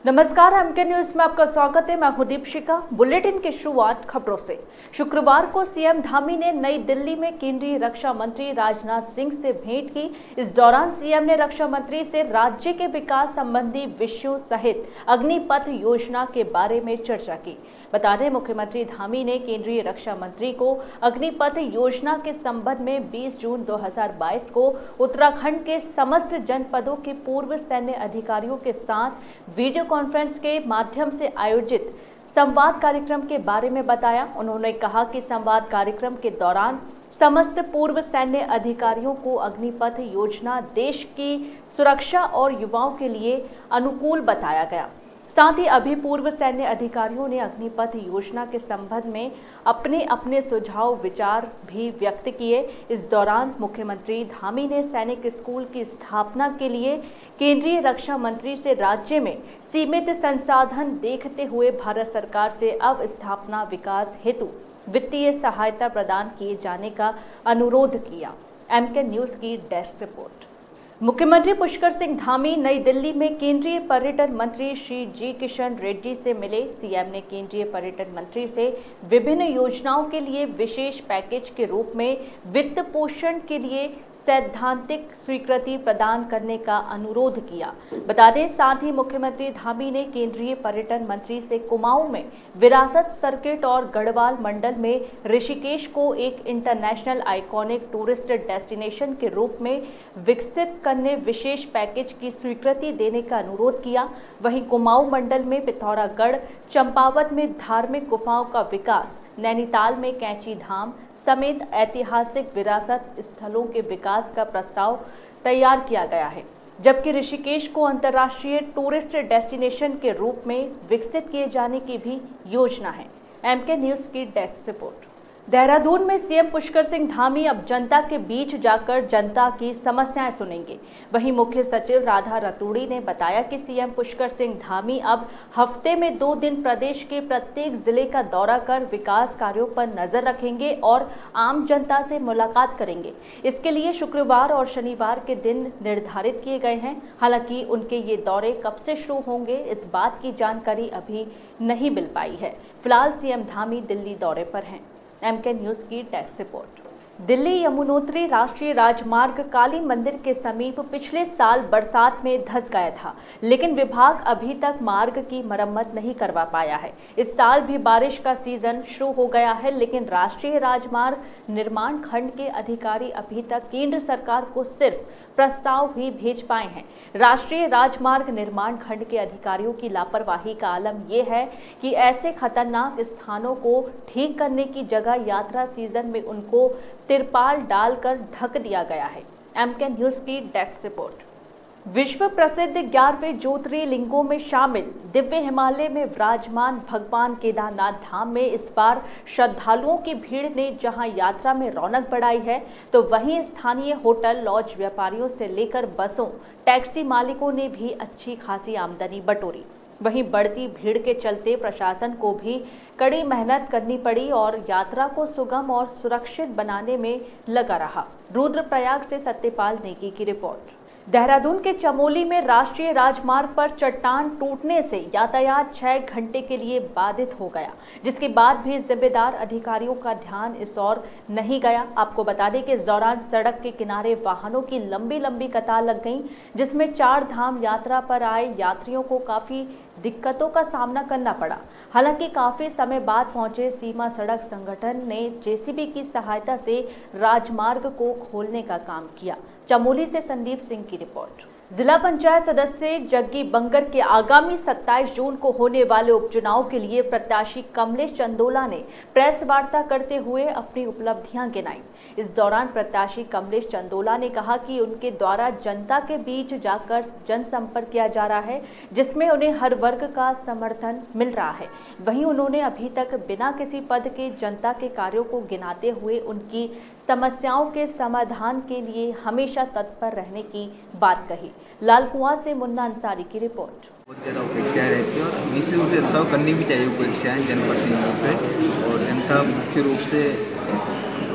नमस्कार, MK news में आपका स्वागत है। मैं हूं दीपशिका। बुलेटिन की शुरुआत खबरों से। शुक्रवार को सीएम धामी ने नई दिल्ली में केंद्रीय रक्षा मंत्री राजनाथ सिंह से भेंट की। इस दौरान सीएम ने रक्षा मंत्री से राज्य के विकास संबंधी विषयों सहित अग्निपथ योजना के बारे में चर्चा की। बता दें, मुख्यमंत्री धामी ने केंद्रीय रक्षा मंत्री को अग्निपथ योजना के संबंध में 20 जून 2022 को उत्तराखंड के समस्त जनपदों के पूर्व सैन्य अधिकारियों के साथ वीडियो कॉन्फ्रेंस के माध्यम से आयोजित संवाद कार्यक्रम के बारे में बताया। उन्होंने कहा कि संवाद कार्यक्रम के दौरान समस्त पूर्व सैन्य अधिकारियों को अग्निपथ योजना देश की सुरक्षा और युवाओं के लिए अनुकूल बताया गया। साथ ही अभी पूर्व सैन्य अधिकारियों ने अग्निपथ योजना के संबंध में अपने अपने सुझाव विचार भी व्यक्त किए। इस दौरान मुख्यमंत्री धामी ने सैनिक स्कूल की स्थापना के लिए केंद्रीय रक्षा मंत्री से राज्य में सीमित संसाधन देखते हुए भारत सरकार से अब स्थापना विकास हेतु वित्तीय सहायता प्रदान किए जाने का अनुरोध किया। एमके न्यूज की डेस्क रिपोर्ट। मुख्यमंत्री पुष्कर सिंह धामी नई दिल्ली में केंद्रीय पर्यटन मंत्री श्री जी किशन रेड्डी से मिले। सीएम ने केंद्रीय पर्यटन मंत्री से विभिन्न योजनाओं के लिए विशेष पैकेज के रूप में वित्त पोषण के लिए सैद्धांतिक स्वीकृति प्रदान करने का अनुरोध किया। बता दें, साथ ही मुख्यमंत्री धामी ने केंद्रीय पर्यटन मंत्री से कुमाऊं में विरासत सर्किट और गढ़वाल मंडल में ऋषिकेश को एक इंटरनेशनल आइकॉनिक टूरिस्ट डेस्टिनेशन के रूप में विकसित करने विशेष पैकेज की स्वीकृति देने का अनुरोध किया। वहीं कुमाऊं मंडल में पिथौरागढ़, चंपावत में धार्मिक गुफाओं का विकास, नैनीताल में कैंची धाम समेत ऐतिहासिक विरासत स्थलों के विकास का प्रस्ताव तैयार किया गया है, जबकि ऋषिकेश को अंतर्राष्ट्रीय टूरिस्ट डेस्टिनेशन के रूप में विकसित किए जाने की भी योजना है। एमके न्यूज की डेस्क रिपोर्ट। देहरादून में सीएम पुष्कर सिंह धामी अब जनता के बीच जाकर जनता की समस्याएं सुनेंगे। वहीं मुख्य सचिव राधा रतूड़ी ने बताया कि सीएम पुष्कर सिंह धामी अब हफ्ते में 2 दिन प्रदेश के प्रत्येक जिले का दौरा कर विकास कार्यों पर नजर रखेंगे और आम जनता से मुलाकात करेंगे। इसके लिए शुक्रवार और शनिवार के दिन निर्धारित किए गए हैं। हालांकि उनके ये दौरे कब से शुरू होंगे, इस बात की जानकारी अभी नहीं मिल पाई है। फिलहाल सीएम धामी दिल्ली दौरे पर हैं। एमके न्यूज की डेस्क रिपोर्ट। दिल्ली यमुनोत्री राष्ट्रीय राजमार्ग काली मंदिर के समीप पिछले साल बरसात में धंस गया था, लेकिन विभाग अभी तक मार्ग की मरम्मत नहीं करवा पाया है। इस साल भी बारिश का सीजन शुरू हो गया है, लेकिन राष्ट्रीय राजमार्ग निर्माण खंड के अधिकारी अभी तक केंद्र सरकार को सिर्फ प्रस्ताव ही भेज पाए हैं। राष्ट्रीय राजमार्ग निर्माण खंड के अधिकारियों की लापरवाही का आलम यह है कि ऐसे खतरनाक स्थानों को ठीक करने की जगह यात्रा सीजन में उनको तिरपाल डालकर ढक दिया गया है। एमके न्यूज की डेस्क रिपोर्ट। विश्व प्रसिद्ध 11वें ज्योतिर्लिंगों में शामिल दिव्य हिमालय में विराजमान भगवान केदारनाथ धाम में इस बार श्रद्धालुओं की भीड़ ने जहां यात्रा में रौनक बढ़ाई है, तो वहीं स्थानीय होटल लॉज व्यापारियों से लेकर बसों टैक्सी मालिकों ने भी अच्छी खासी आमदनी बटोरी। वहीं बढ़ती भीड़ के चलते प्रशासन को भी कड़ी मेहनत करनी पड़ी और यात्रा को सुगम और सुरक्षित बनाने में लगा रहा। रुद्रप्रयाग से सत्यपाल नेगी की रिपोर्ट। देहरादून के चमोली में राष्ट्रीय राजमार्ग पर चट्टान टूटने से यातायात 6 घंटे के लिए बाधित हो गया, जिसके बाद भी जिम्मेदार अधिकारियों का ध्यान इस ओर नहीं गया। आपको बता दें कि इस दौरान सड़क के किनारे वाहनों की लंबी लंबी कतार लग गई, जिसमें 4 धाम यात्रा पर आए यात्रियों को काफी दिक्कतों का सामना करना पड़ा। हालांकि काफी समय बाद पहुंचे सीमा सड़क संगठन ने जेसीबी की सहायता से राजमार्ग को खोलने का काम किया। चमोली से संदीप सिंह की रिपोर्ट। जिला पंचायत सदस्य जग्गी बंगर के आगामी 27 जून को होने वाले उपचुनाव के लिए प्रत्याशी कमलेश चंदोला ने प्रेस वार्ता करते हुए अपनी उपलब्धियां गिनाई। इस दौरान प्रत्याशी कमलेश चंदोला ने कहा कि उनके द्वारा जनता के बीच जाकर जनसंपर्क किया जा रहा है, जिसमें उन्हें हर वर्ग का समर्थन मिल रहा है। वहीं उन्होंने अभी तक बिना किसी पद के जनता के कार्यों को गिनाते हुए उनकी समस्याओं के समाधान के लिए हमेशा तत्पर रहने की बात कही। लाल कुआं से मुन्ना अंसारी की रिपोर्ट। बहुत ज़्यादा उपेक्षाएँ रहती हैं और निश्चित रूप से जनता को करनी भी चाहिए उपेक्षाएँ जनप्रतिनिधियों से। और जनता मुख्य रूप से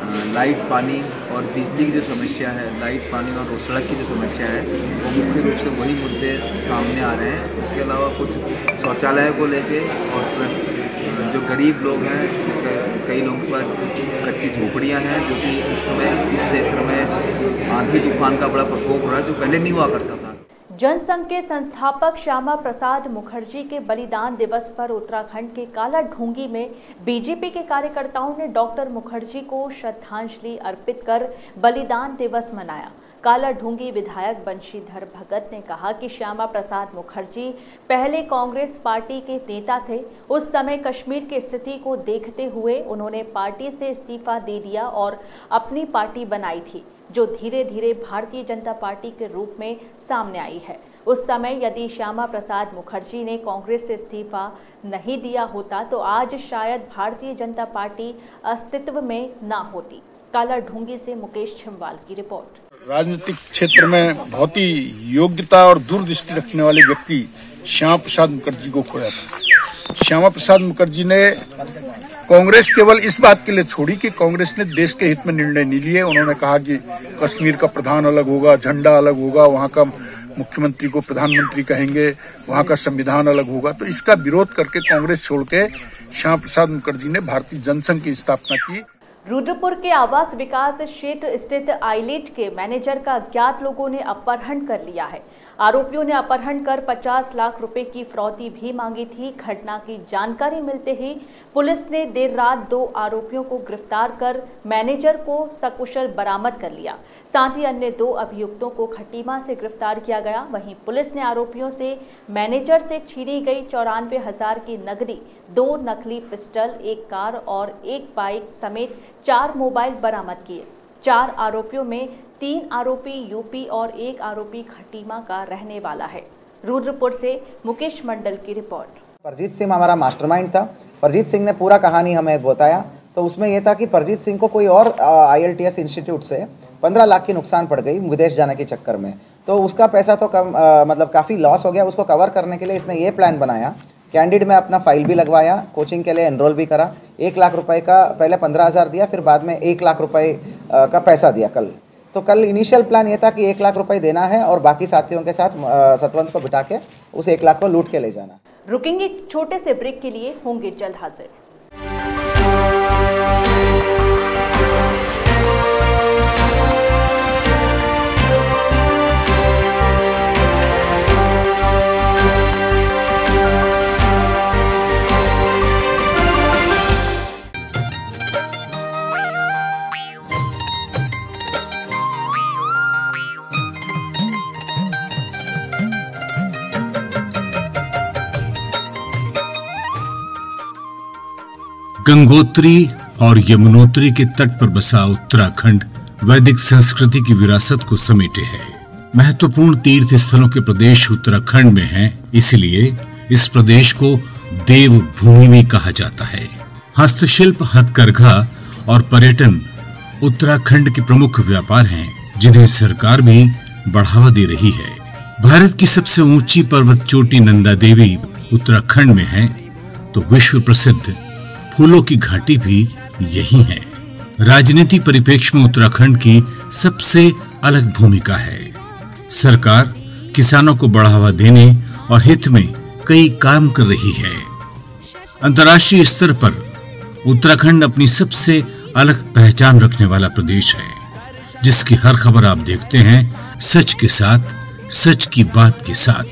लाइट, पानी और बिजली की जो समस्या है, लाइट, पानी और सड़क की जो समस्या है, वो मुख्य रूप से वही मुद्दे सामने आ रहे हैं। उसके अलावा कुछ शौचालय को लेके और प्लस जो गरीब लोग हैं, कई लोगों के पास कच्ची झोपड़ियाँ हैं, जो कि इस समय इस क्षेत्र में आंधी तूफान का बड़ा प्रकोप हो रहा है, जो पहले नहीं हुआ करता था। जनसंघ के संस्थापक श्यामा प्रसाद मुखर्जी के बलिदान दिवस पर उत्तराखंड के काला ढूंगी में बीजेपी के कार्यकर्ताओं ने डॉक्टर मुखर्जी को श्रद्धांजलि अर्पित कर बलिदान दिवस मनाया। काला ढूंगी विधायक बंशीधर भगत ने कहा कि श्यामा प्रसाद मुखर्जी पहले कांग्रेस पार्टी के नेता थे। उस समय कश्मीर की स्थिति को देखते हुए उन्होंने पार्टी से इस्तीफा दे दिया और अपनी पार्टी बनाई थी, जो धीरे धीरे भारतीय जनता पार्टी के रूप में सामने आई है। उस समय यदि श्यामा प्रसाद मुखर्जी ने कांग्रेस से इस्तीफा नहीं दिया होता तो आज शायद भारतीय जनता पार्टी अस्तित्व में ना होती। काला ढूंगी से मुकेश छिमवाल की रिपोर्ट। राजनीतिक क्षेत्र में बहुत ही योग्यता और दूरदृष्टि रखने वाले व्यक्ति श्यामा प्रसाद मुखर्जी को खोया था। श्यामा प्रसाद मुखर्जी ने कांग्रेस केवल इस बात के लिए छोड़ी कि कांग्रेस ने देश के हित में निर्णय नहीं लिए। उन्होंने कहा कि कश्मीर का प्रधान अलग होगा, झंडा अलग होगा, वहाँ का मुख्यमंत्री को प्रधानमंत्री कहेंगे, वहाँ का संविधान अलग होगा। तो इसका विरोध करके कांग्रेस छोड़ के श्यामा प्रसाद मुखर्जी ने भारतीय जनसंघ की स्थापना की। रुद्रपुर के आवास विकास क्षेत्र स्थित आईलेट के मैनेजर का अज्ञात लोगों ने अपहरण कर लिया है। आरोपियों ने अपहरण कर 50 लाख रुपए की फिरौती भी मांगी थी। घटना की जानकारी मिलते ही पुलिस ने देर रात 2 आरोपियों को गिरफ्तार कर मैनेजर को सकुशल बरामद कर लिया। साथ ही अन्य 2 अभियुक्तों को खटीमा से गिरफ्तार किया गया। वहीं पुलिस ने आरोपियों से मैनेजर से छीनी गई 94,000 की नकदी, 2 नकली पिस्टल, 1 कार और 1 बाइक समेत 4 मोबाइल बरामद किए। 4 आरोपियों में 3 आरोपी यूपी और 1 आरोपी खटीमा का रहने वाला है। रुद्रपुर से मुकेश मंडल की रिपोर्ट। परजीत सिंह हमारा मास्टरमाइंड था। परजीत सिंह ने पूरा कहानी हमें बताया। तो उसमें यह था कि परजीत सिंह को कोई और ILTS इंस्टीट्यूट से 15 लाख की नुकसान पड़ गई विदेश जाने के चक्कर में। तो उसका पैसा तो मतलब काफ़ी लॉस हो गया। उसको कवर करने के लिए इसने ये प्लान बनाया, कैंडिड में अपना फाइल भी लगवाया, कोचिंग के लिए एनरोल भी करा। 1 लाख रुपए का पहले 15,000 दिया, फिर बाद में 1 लाख रुपए का पैसा दिया। कल इनिशियल प्लान ये था कि 1 लाख रुपए देना है और बाकी साथियों के साथ सतवंत को बिठा के उस 1 लाख को लूट के ले जाना। रुकेंगे छोटे से ब्रेक के लिए, होंगे जल्द हाजिर। गंगोत्री और यमुनोत्री के तट पर बसा उत्तराखंड वैदिक संस्कृति की विरासत को समेटे है। महत्वपूर्ण तीर्थ स्थलों के प्रदेश उत्तराखंड में हैं, इसलिए इस प्रदेश को देवभूमि भी कहा जाता है। हस्तशिल्प, हथकरघा और पर्यटन उत्तराखंड के प्रमुख व्यापार हैं, जिन्हें सरकार भी बढ़ावा दे रही है। भारत की सबसे ऊंची पर्वत चोटी नंदा देवी उत्तराखंड में है, तो विश्व प्रसिद्ध फूलों की घाटी भी यही है। राजनीतिक परिप्रेक्ष्य में उत्तराखंड की सबसे अलग भूमिका है। सरकार किसानों को बढ़ावा देने और हित में कई काम कर रही है। अंतर्राष्ट्रीय स्तर पर उत्तराखंड अपनी सबसे अलग पहचान रखने वाला प्रदेश है, जिसकी हर खबर आप देखते हैं सच के साथ, सच की बात के साथ।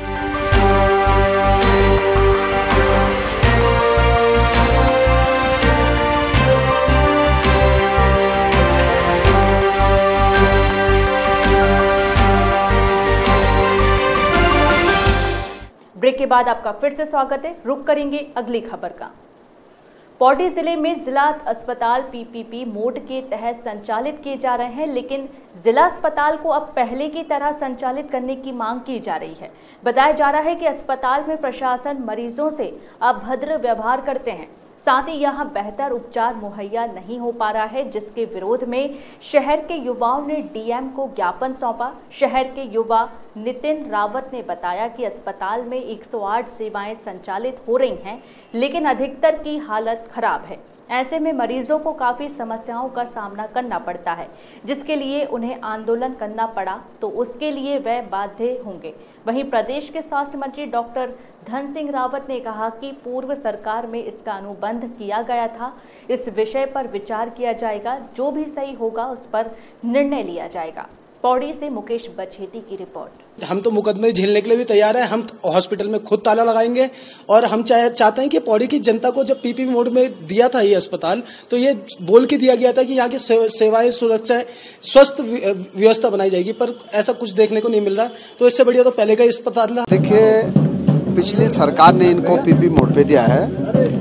ब्रेक के बाद आपका फिर से स्वागत है। रुक करेंगे अगली खबर का। पौड़ी जिले में जिला अस्पताल PPP मोड के तहत संचालित किए जा रहे हैं, लेकिन जिला अस्पताल को अब पहले की तरह संचालित करने की मांग की जा रही है। बताया जा रहा है कि अस्पताल में प्रशासन मरीजों से अभद्र व्यवहार करते हैं, साथ ही यहाँ बेहतर उपचार मुहैया नहीं हो पा रहा है, जिसके विरोध में शहर के युवाओं ने DM को ज्ञापन सौंपा। शहर के युवा नितिन रावत ने बताया कि अस्पताल में 108 सेवाएं संचालित हो रही हैं, लेकिन अधिकतर की हालत खराब है। ऐसे में मरीजों को काफी समस्याओं का सामना करना पड़ता है, जिसके लिए उन्हें आंदोलन करना पड़ा तो उसके लिए वह बाध्य होंगे। वहीं प्रदेश के स्वास्थ्य मंत्री डॉक्टर धन सिंह रावत ने कहा कि पूर्व सरकार में इसका अनुबंध किया गया था, इस विषय पर विचार किया जाएगा, जो भी सही होगा उस पर निर्णय लिया जाएगा। पौड़ी से मुकेश बछेती की रिपोर्ट। हम तो मुकदमे झेलने के लिए भी तैयार हैं। हम हॉस्पिटल में खुद ताला लगाएंगे और हम चाहते हैं कि पौड़ी की जनता को जब पीपी मोड में दिया था ये अस्पताल, तो ये बोल के दिया गया था कि यहाँ की सेवाएं, सुरक्षाएं, स्वस्थ व्यवस्था बनाई जाएगी, पर ऐसा कुछ देखने को नहीं मिल रहा। तो इससे बढ़िया तो पहले का अस्पताल। देखिए, पिछली सरकार ने इनको पीपी मोड पे दिया है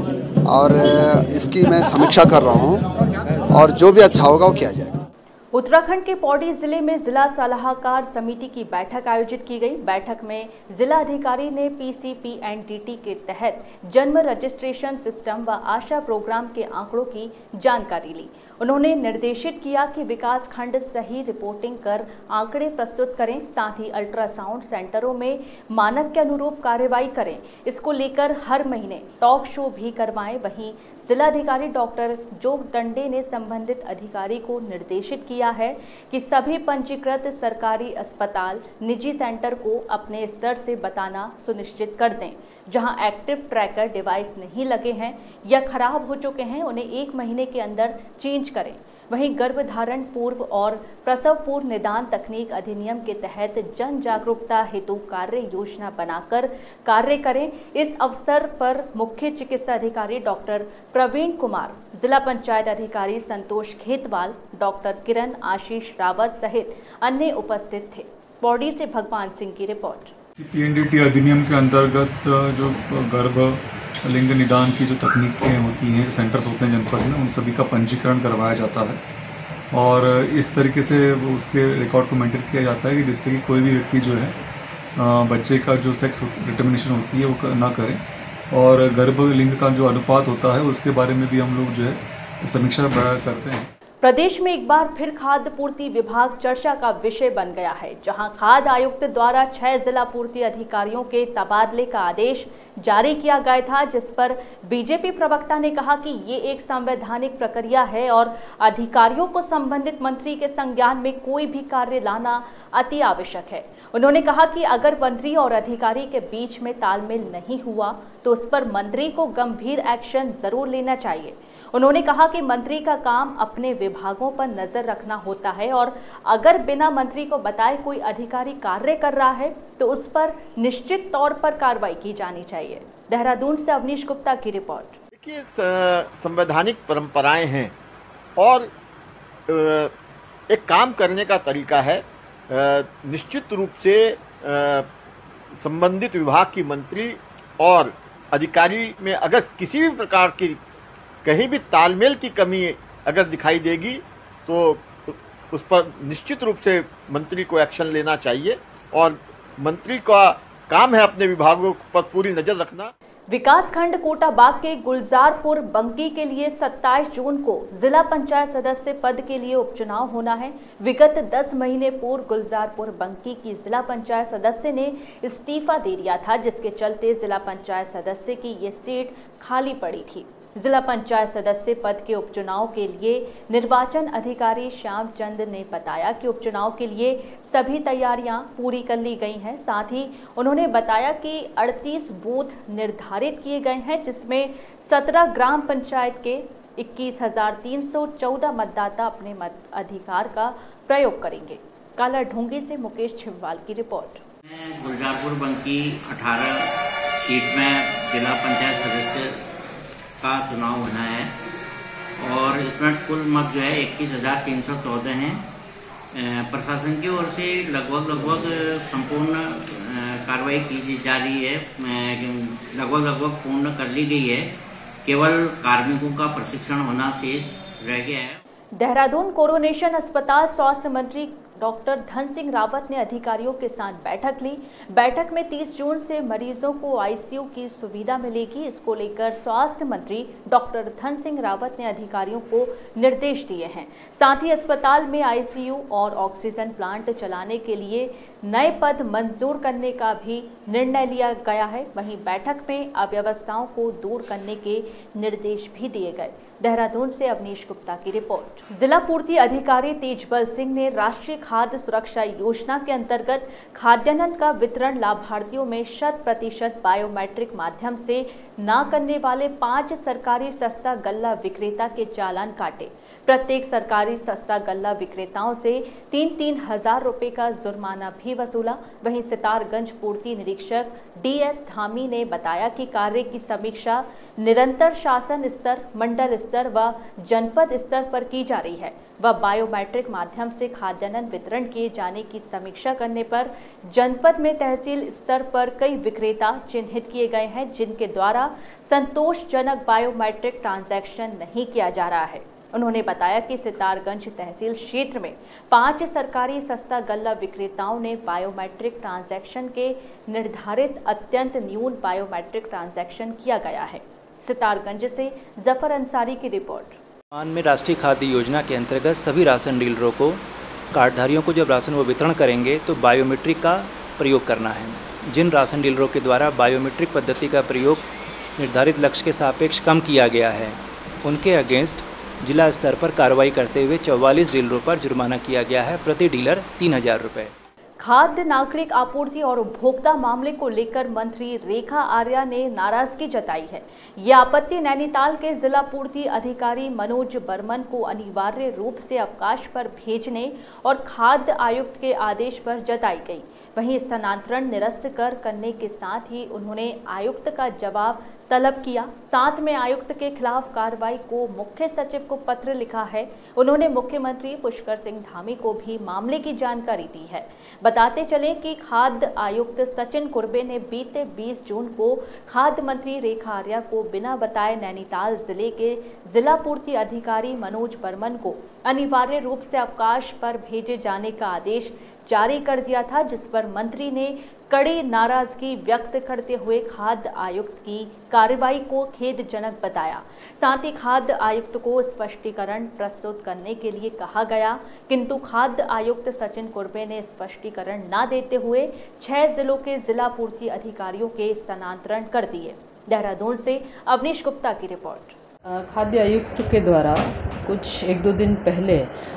और इसकी मैं समीक्षा कर रहा हूँ और जो भी अच्छा होगा वो किया जाएगा। उत्तराखंड के पौड़ी जिले में जिला सलाहकार समिति की बैठक आयोजित की गई। बैठक में जिला अधिकारी ने PCPNDT के तहत जन्म रजिस्ट्रेशन सिस्टम व आशा प्रोग्राम के आंकड़ों की जानकारी ली। उन्होंने निर्देशित किया कि विकास खंड सही रिपोर्टिंग कर आंकड़े प्रस्तुत करें, साथ ही अल्ट्रासाउंड सेंटरों में मानक के अनुरूप कार्रवाई करें। इसको लेकर हर महीने टॉक शो भी करवाएं। वहीं जिलाधिकारी डॉक्टर जोग दंडे ने संबंधित अधिकारी को निर्देशित किया है कि सभी पंजीकृत सरकारी अस्पताल निजी सेंटर को अपने स्तर से बताना सुनिश्चित कर दें। जहां एक्टिव ट्रैकर डिवाइस नहीं लगे हैं या खराब हो चुके हैं, उन्हें 1 महीने के अंदर चेंज करें। वहीं गर्भधारण पूर्व और प्रसव पूर्व निदान तकनीक अधिनियम के तहत जन जागरूकता हेतु कार्य योजना बनाकर कार्य करें। इस अवसर पर मुख्य चिकित्सा अधिकारी डॉक्टर प्रवीण कुमार, जिला पंचायत अधिकारी संतोष खेतवाल, डॉक्टर किरण आशीष रावत सहित अन्य उपस्थित थे। पौड़ी से भगवान सिंह की रिपोर्ट। PNDT अधिनियम के अंतर्गत जो गर्भ लिंग निदान की जो तकनीकें होती हैं, जो सेंटर्स होते हैं जनपद में, उन सभी का पंजीकरण करवाया जाता है और इस तरीके से उसके रिकॉर्ड को मेंटेन किया जाता है कि जिससे कि कोई भी व्यक्ति जो है बच्चे का जो सेक्स डिटर्मिनेशन होती है वो ना करें। और गर्भ लिंग का जो अनुपात होता है उसके बारे में भी हम लोग जो है समीक्षा करते हैं। प्रदेश में एक बार फिर खाद्य पूर्ति विभाग चर्चा का विषय बन गया है, जहां खाद्य आयुक्त द्वारा 6 जिला पूर्ति अधिकारियों के तबादले का आदेश जारी किया गया था, जिस पर बीजेपी प्रवक्ता ने कहा कि ये एक संवैधानिक प्रक्रिया है और अधिकारियों को संबंधित मंत्री के संज्ञान में कोई भी कार्य लाना अति आवश्यक है। उन्होंने कहा कि अगर मंत्री और अधिकारी के बीच में तालमेल नहीं हुआ तो उस पर मंत्री को गंभीर एक्शन जरूर लेना चाहिए। उन्होंने कहा कि मंत्री का काम अपने विभागों पर नजर रखना होता है और अगर बिना मंत्री को बताए कोई अधिकारी कार्य कर रहा है तो उस पर निश्चित तौर पर कार्रवाई की जानी चाहिए। देहरादून से अवनीश गुप्ता की रिपोर्ट। देखिए, संवैधानिक परंपराएं हैं और एक काम करने का तरीका है। निश्चित रूप से संबंधित विभाग की मंत्री और अधिकारी में अगर किसी भी प्रकार की कहीं भी तालमेल की कमी अगर दिखाई देगी तो उस पर निश्चित रूप से मंत्री को एक्शन लेना चाहिए और मंत्री का काम है अपने विभागों पर पूरी नजर रखना। विकासखंड कोटाबाग के गुलजारपुर बंकी के लिए 27 जून को जिला पंचायत सदस्य पद के लिए उपचुनाव होना है। विगत 10 महीने पूर्व गुलजारपुर बंकी की जिला पंचायत सदस्य ने इस्तीफा दे दिया था, जिसके चलते जिला पंचायत सदस्य की ये सीट खाली पड़ी थी। जिला पंचायत सदस्य पद के उपचुनाव के लिए निर्वाचन अधिकारी श्यामचंद ने बताया कि उपचुनाव के लिए सभी तैयारियां पूरी कर ली गई हैं। साथ ही उन्होंने बताया कि 38 बूथ निर्धारित किए गए हैं, जिसमें 17 ग्राम पंचायत के 21,314 मतदाता अपने मत अधिकार का प्रयोग करेंगे। काला ढूंगी से मुकेश छिब्बाल की रिपोर्ट। गुलजारपुर बंकी 18 सीट में जिला पंचायत सदस्य का चुनाव होना है और इसमें कुल मत जो है 21,314 हैं। प्रशासन की ओर से लगभग संपूर्ण कार्रवाई की जा रही है, लगभग पूर्ण कर ली गई है। केवल कार्मिकों का प्रशिक्षण होना शेष रह गया है। देहरादून कोरोनेशन अस्पताल स्वास्थ्य मंत्री डॉक्टर धन सिंह रावत ने अधिकारियों के साथ बैठक ली। बैठक में 30 जून से मरीजों को आईसीयू की सुविधा मिलेगी। इसको लेकर स्वास्थ्य मंत्री डॉक्टर धन सिंह रावत ने अधिकारियों को निर्देश दिए हैं। साथ ही अस्पताल में आईसीयू और ऑक्सीजन प्लांट चलाने के लिए नए पद मंजूर करने का भी निर्णय लिया गया है। वहीं बैठक में अव्यवस्थाओं को दूर करने के निर्देश भी दिए गए। देहरादून से अवनीश गुप्ता की रिपोर्ट। जिला पूर्ति अधिकारी तेजबल सिंह ने राष्ट्रीय खाद्य सुरक्षा योजना के अंतर्गत खाद्यान्न का वितरण लाभार्थियों में 100% बायोमेट्रिक माध्यम से न करने वाले 5 सरकारी सस्ता गल्ला विक्रेता के चालान काटे। प्रत्येक सरकारी सस्ता गल्ला विक्रेताओं से 3-3 हजार रुपए का जुर्माना भी वसूला। वहीं सितारगंज पूर्ति निरीक्षक DS धामी ने बताया कि कार्य की समीक्षा निरंतर शासन स्तर, मंडल स्तर व जनपद स्तर पर की जा रही है। वह बायोमेट्रिक माध्यम से खाद्यान्न वितरण किए जाने की समीक्षा करने पर जनपद में तहसील स्तर पर कई विक्रेता चिन्हित किए गए हैं जिनके द्वारा संतोषजनक बायोमेट्रिक ट्रांजैक्शन नहीं किया जा रहा है। उन्होंने बताया कि सितारगंज तहसील क्षेत्र में 5 सरकारी सस्ता गल्ला विक्रेताओं ने बायोमेट्रिक ट्रांजैक्शन के निर्धारित अत्यंत न्यून बायोमेट्रिक ट्रांजैक्शन किया गया है। सितारगंज से जफर अंसारी की रिपोर्ट। वर्तमान में राष्ट्रीय खाद्य योजना के अंतर्गत सभी राशन डीलरों को, कार्डधारियों को जब राशन वो वितरण करेंगे तो बायोमेट्रिक का प्रयोग करना है। जिन राशन डीलरों के द्वारा बायोमेट्रिक पद्धति का प्रयोग निर्धारित लक्ष्य के सापेक्ष कम किया गया है, उनके अगेंस्ट जिला स्तर पर कार्रवाई करते हुए 44 डीलरों पर जुर्माना किया गया है। प्रति डीलर 3000 रुपये। खाद्य नागरिक आपूर्ति और उपभोक्ता मामले को लेकर मंत्री रेखा आर्या ने नाराजगी जताई है। ये आपत्ति नैनीताल के जिला पूर्ति अधिकारी मनोज बर्मन को अनिवार्य रूप से अवकाश पर भेजने और खाद्य आयुक्त के आदेश पर जताई गई। वहीं स्थानांतरण निरस्त करने के साथ ही उन्होंने आयुक्त का जवाब तलब किया। साथ में आयुक्त के खिलाफ कार्रवाई को मुख्य सचिव को पत्र लिखा है। उन्होंने मुख्यमंत्री पुष्कर सिंह धामी को भी मामले की जानकारी दी है। बताते चले कि खाद्य आयुक्त सचिन कुर्बे ने बीते 20 जून को खाद्य मंत्री रेखा आर्या को बिना बताए नैनीताल जिले के जिला पूर्ति अधिकारी मनोज बर्मन को अनिवार्य रूप से अवकाश पर भेजे जाने का आदेश जारी कर दिया था, जिस पर मंत्री ने कड़ी नाराजगी व्यक्त करते हुए खाद्य आयुक्त की कार्रवाई को खेदजनक बताया। साथ ही खाद्य आयुक्त को स्पष्टीकरण प्रस्तुत करने के लिए कहा गया, किंतु खाद्य आयुक्त सचिन कुर्बे ने स्पष्टीकरण न देते हुए 6 जिलों के जिला पूर्ति अधिकारियों के स्थानांतरण कर दिए। देहरादून से अवनीश गुप्ता की रिपोर्ट। खाद्य आयुक्त के द्वारा कुछ 1-2 दिन पहले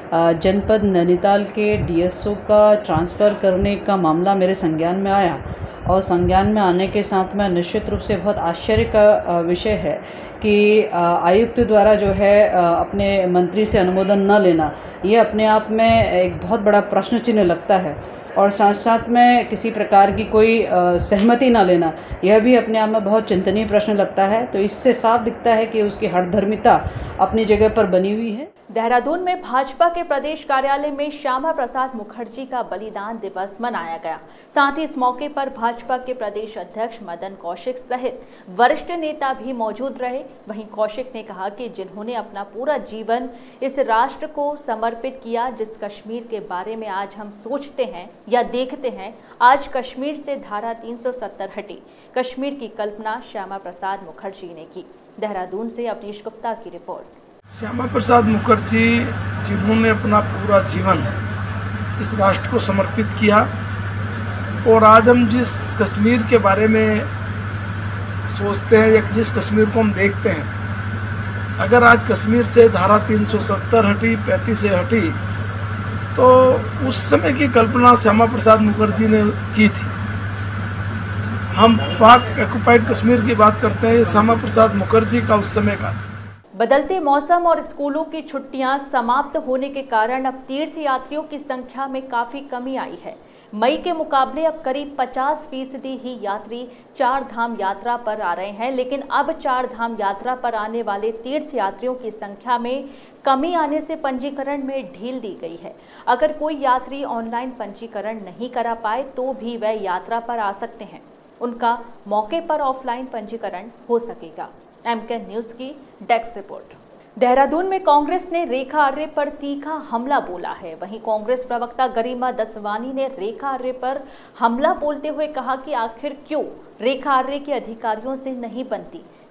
जनपद नैनीताल के DSO का ट्रांसफ़र करने का मामला मेरे संज्ञान में आया और संज्ञान में आने के साथ में निश्चित रूप से बहुत आश्चर्य का विषय है कि आयुक्त द्वारा जो है अपने मंत्री से अनुमोदन न लेना, ये अपने आप में एक बहुत बड़ा प्रश्न चिन्ह लगता है। और साथ साथ में किसी प्रकार की कोई सहमति ना लेना, यह भी अपने आप में बहुत चिंतनीय प्रश्न लगता है। तो इससे साफ दिखता है कि उसकी हठधर्मिता अपनी जगह पर बनी हुई है। देहरादून में भाजपा के प्रदेश कार्यालय में श्यामा प्रसाद मुखर्जी का बलिदान दिवस मनाया गया। साथ ही इस मौके पर भाजपा के प्रदेश अध्यक्ष मदन कौशिक सहित वरिष्ठ नेता भी मौजूद रहे। वहीं कौशिक ने कहा कि जिन्होंने अपना पूरा जीवन इस राष्ट्र को समर्पित किया, जिस कश्मीर के बारे में आज हम सोचते हैं या देखते हैं, आज कश्मीर से धारा 370 हटी। कश्मीर की कल्पना श्यामा प्रसाद मुखर्जी ने की। देहरादून से अवनीश गुप्ता की रिपोर्ट। श्यामा प्रसाद मुखर्जी जिन्होंने अपना पूरा जीवन इस राष्ट्र को समर्पित किया, और आज हम जिस कश्मीर के बारे में सोचते हैं या जिस कश्मीर को हम देखते हैं, अगर आज कश्मीर से धारा 370 हटी, 35 से हटी, तो उस समय की कल्पना श्यामा प्रसाद मुखर्जी ने की थी। हम पाक ऑक्युपाइड कश्मीर की बात करते हैं, श्यामा प्रसाद मुखर्जी का उस समय का। बदलते मौसम और स्कूलों की छुट्टियां समाप्त होने के कारण अब तीर्थ यात्रियों की संख्या में काफी कमी आई है। मई के मुकाबले अब करीब 50% ही यात्री चार धाम यात्रा पर आ रहे हैं, लेकिन अब चार धाम यात्रा पर आने वाले तीर्थ यात्रियों की संख्या में कमी आने से पंजीकरण में ढील दी गई है। अगर कोई यात्री ऑनलाइन पंजीकरण नहीं करा पाए तो भी वह यात्रा पर आ सकते हैं, उनका मौके पर ऑफलाइन पंजीकरण हो सकेगा। एमके न्यूज की डेस्क रिपोर्ट। देहरादून में कांग्रेस ने रेखा आर्य पर तीखा हमला बोला है। वहीं कांग्रेस प्रवक्ता गरिमा दसवानी ने रेखा आर्य पर हमला बोलते हुए कहा कि आखिर क्यों रेखा आर्य के अधिकारियों से नहीं बनती।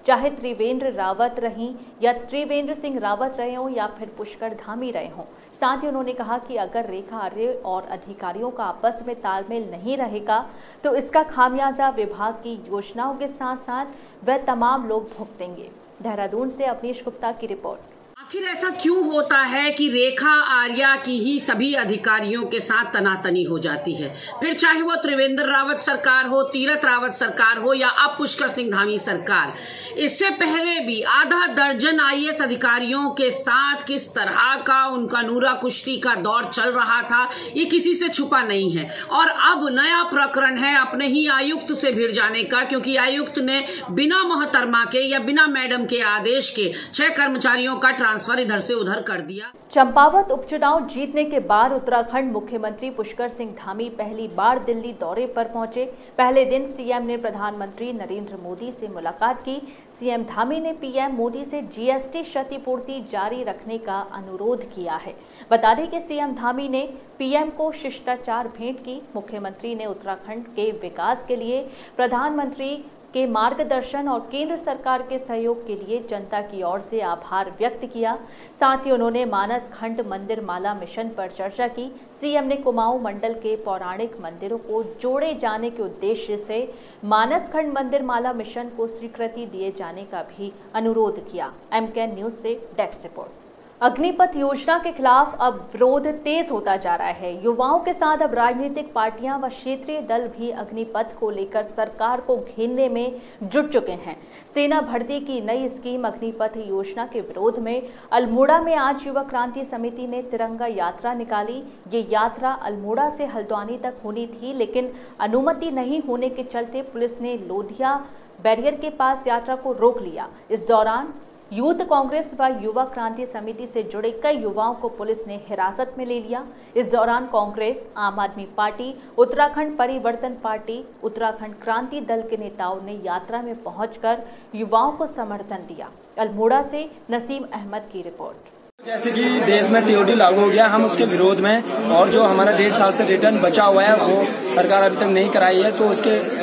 चाहे त्रिवेंद्र रावत रहीं या त्रिवेंद्र सिंह रावत रहे हों या फिर पुष्कर धामी रहे हों। साथ ही उन्होंने कहा कि अगर रेखा आर्य और अधिकारियों का आपस में तालमेल नहीं रहेगा तो इसका खामियाजा विभाग की योजनाओं के साथ साथ वह तमाम लोग भुगतेंगे। देहरादून से अवनीश गुप्ता की रिपोर्ट। आखिर ऐसा क्यों होता है कि रेखा आर्या की ही सभी अधिकारियों के साथ तनातनी हो जाती है, फिर चाहे वो त्रिवेंद्र रावत सरकार हो, तीरथ रावत सरकार हो या अब पुष्कर सिंह धामी सरकार। इससे पहले भी आधा दर्जन आईएएस अधिकारियों के साथ किस तरह का उनका नूरा कुश्ती का दौर चल रहा था ये किसी से छुपा नहीं है। और अब नया प्रकरण है अपने ही आयुक्त से भिड़ जाने का, क्योंकि आयुक्त ने बिना मोहतरमा के या बिना मैडम के आदेश के 6 कर्मचारियों का ट्रांसफर इधर से उधर कर दिया। चंपावत उपचुनाव जीतने के बाद उत्तराखंड मुख्यमंत्री पुष्कर सिंह धामी पहली बार दिल्ली दौरे पर पहुंचे। पहले दिन सीएम ने प्रधानमंत्री नरेंद्र मोदी से मुलाकात की। सीएम धामी ने पीएम मोदी से जीएसटी क्षतिपूर्ति जारी रखने का अनुरोध किया है। बता दें कि सीएम धामी ने पीएम को शिष्टाचार भेंट की। मुख्यमंत्री ने उत्तराखंड के विकास के लिए प्रधानमंत्री के मार्गदर्शन और केंद्र सरकार के सहयोग के लिए जनता की ओर से आभार व्यक्त किया। साथ ही उन्होंने मानस खंड मंदिर माला मिशन पर चर्चा की। सीएम ने कुमाऊं मंडल के पौराणिक मंदिरों को जोड़े जाने के उद्देश्य से मानस खंड मंदिर माला मिशन को स्वीकृति दिए जाने का भी अनुरोध किया। एमकेएन न्यूज से डेस्क रिपोर्ट। अग्निपथ योजना के खिलाफ अब विरोध तेज होता जा रहा है। युवाओं के साथ अब राजनीतिक पार्टियां व क्षेत्रीय दल भी अग्निपथ को लेकर सरकार को घेरने में जुट चुके हैं। सेना भर्ती की नई स्कीम अग्निपथ योजना के विरोध में अल्मोड़ा में आज युवा क्रांति समिति ने तिरंगा यात्रा निकाली। ये यात्रा अल्मोड़ा से हल्द्वानी तक होनी थी, लेकिन अनुमति नहीं होने के चलते पुलिस ने लोधिया बैरियर के पास यात्रा को रोक लिया। इस दौरान यूथ कांग्रेस व युवा क्रांति समिति से जुड़े कई युवाओं को पुलिस ने हिरासत में ले लिया। इस दौरान कांग्रेस, आम आदमी पार्टी, उत्तराखंड परिवर्तन पार्टी, उत्तराखंड क्रांति दल के नेताओं ने यात्रा में पहुंचकर युवाओं को समर्थन दिया। अल्मोड़ा से नसीम अहमद की रिपोर्ट। जैसे कि देश में टीओडी लागू हो गया, हम उसके विरोध में, और जो हमारा 1.5 साल से रिटर्न बचा हुआ है वो सरकार अभी तक नहीं कराई है, तो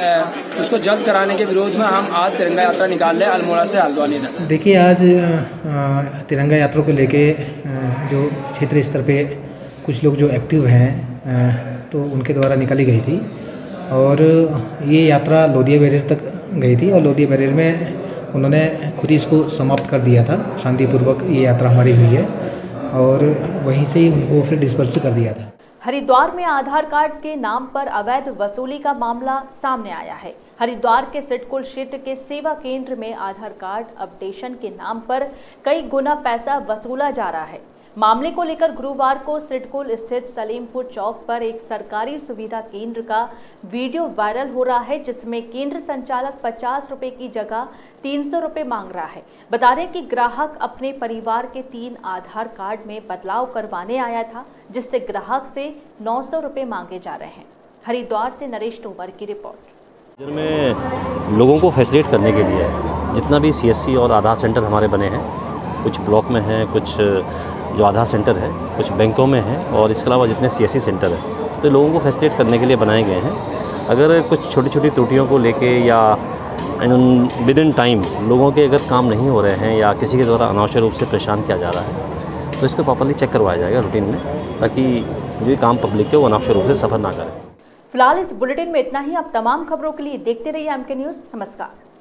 उसको जल्द कराने के विरोध में हम आज तिरंगा यात्रा निकाल रहे हैं अल्मोड़ा से हल्द्वानी तक। देखिए, आज तिरंगा यात्रा को लेके जो क्षेत्रीय स्तर पे कुछ लोग जो एक्टिव हैं तो उनके द्वारा निकाली गई थी और ये यात्रा लोधिया बैरियर तक गई थी और लोधिया बैरियर में उन्होंने खुद ही इसको समाप्त कर दिया था। शांतिपूर्वक ये यात्रा हमारी हुई है और वहीं से ही उनको फिर डिस्पर्स कर दिया था। हरिद्वार में आधार कार्ड के नाम पर अवैध वसूली का मामला सामने आया है। हरिद्वार के सिडकुल क्षेत्र के सेवा केंद्र में आधार कार्ड अपडेशन के नाम पर कई गुना पैसा वसूला जा रहा है। मामले को लेकर गुरुवार को सिडकुल स्थित सलीमपुर चौक पर एक सरकारी सुविधा केंद्र का वीडियो वायरल हो रहा है, जिसमें केंद्र संचालक 50 रुपए की जगह 300 रुपए मांग रहा है। बता दें कि ग्राहक अपने परिवार के 3 आधार कार्ड में बदलाव करवाने आया था, जिससे ग्राहक से 900 रुपए मांगे जा रहे हैं। हरिद्वार से नरेश तोमर की रिपोर्ट। में लोगों को फैसिलिटेट करने के लिए जितना भी सीएससी और आधार सेंटर हमारे बने हैं, कुछ ब्लॉक में हैं, कुछ जो आधार सेंटर है कुछ बैंकों में है और इसके अलावा जितने सीएससी सेंटर है, तो लोगों को फैसिलिटेट करने के लिए बनाए गए हैं। अगर कुछ छोटी छोटी त्रुटियों को लेके या विद इन टाइम लोगों के अगर काम नहीं हो रहे हैं या किसी के द्वारा अनावश्यक रूप से परेशान किया जा रहा है, तो इसको प्रॉपर्ली चेक करवाया जाएगा रूटीन में, ताकि जो काम पब्लिक है वो अनावश्यक रूप से सफ़र ना करें। फिलहाल इस बुलेटिन में इतना ही। अब तमाम खबरों के लिए देखते रहिए एमके न्यूज़। नमस्कार।